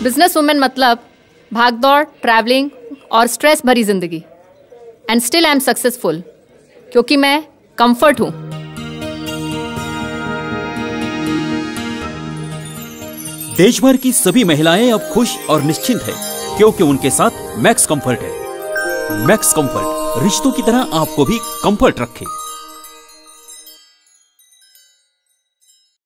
Business women मतलब भाग दौड़, ट्रैवलिंग और स्ट्रेस भरी जिंदगी। And still I am successful क्योंकि मैं कंफर्ट हूं। देश भर की सभी महिलाएं अब खुश और निश्चिंत हैं क्योंकि उनके साथ मैक्स कंफर्ट है। मैक्स कंफर्ट रिश्तों की तरह आपको भी कंफर्ट रखे।